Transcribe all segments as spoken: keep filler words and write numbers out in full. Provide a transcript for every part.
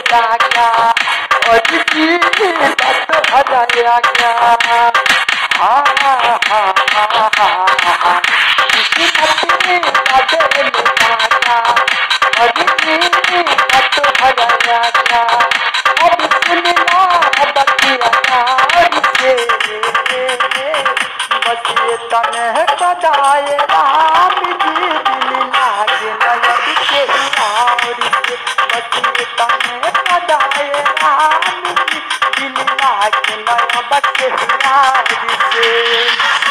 मिला क्या और जी बात भराया क्या। हाँ हाँ हाँ हाँ किसी बातें बातें मिला क्या और जी बात भराया क्या। अब सुनना बतिया प्यार से बस ये तने बजाए राम जी दिल लागे नयन के यार से। बस ये तने बजाए राम जी दिल लागे नयन के यार से।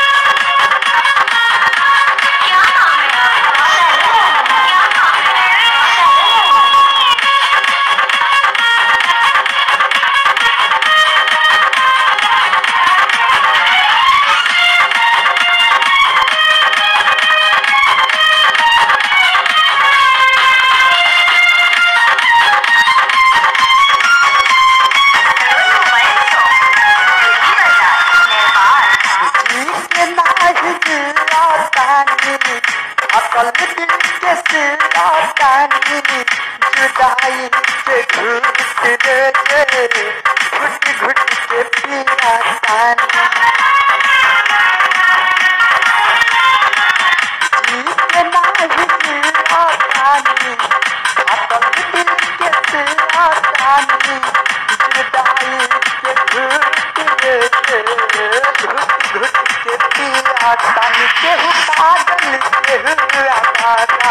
अकल दिल के सिरातानी जुदाई से घुट रे घुट घुट के पिया तानी। जीत नाही सिरातानी अकल दिल के सिरातानी जुदाई से घुट रे घुट घुट के पिया तानी। केहू पागल केहू आवारा